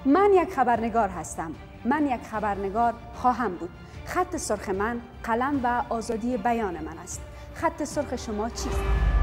من یک خبرنگار هستم. من یک خبرنگار خواهم بود. خط سرخ من قلم و آزادی بیان من است. خط سرخ شما چیست؟